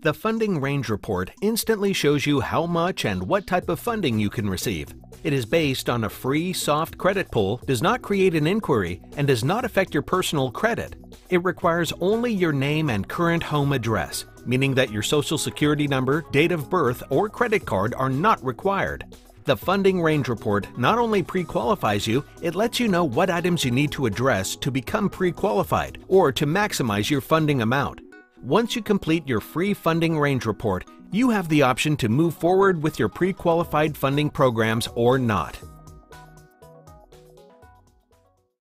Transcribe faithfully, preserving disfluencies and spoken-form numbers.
The Funding Range Report instantly shows you how much and what type of funding you can receive. It is based on a free, soft credit pull, does not create an inquiry, and does not affect your personal credit. It requires only your name and current home address, meaning that your social security number, date of birth, or credit card are not required. The Funding Range Report not only pre-qualifies you, it lets you know what items you need to address to become pre-qualified or to maximize your funding amount. Once you complete your free Funding Range Report, you have the option to move forward with your pre-qualified funding programs or not.